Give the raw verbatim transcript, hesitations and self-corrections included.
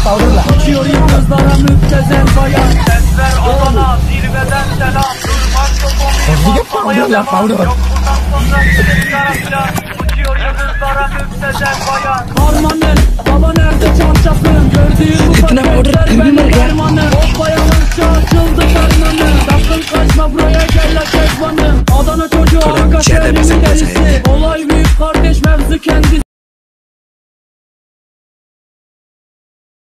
powderla. Uçuyor yıldızlara müptezel bayan. Sesler Adana zirveden selam. Durmak Hızlıca powderla powder. Yok bundan sonra gidip tarafla. Uçuyor yıldızlara müptezel bayan. Harmanın baba nerede çarşafın? Gördüğüm bu İtine powder paketler kırmızı benim ya. dermanım.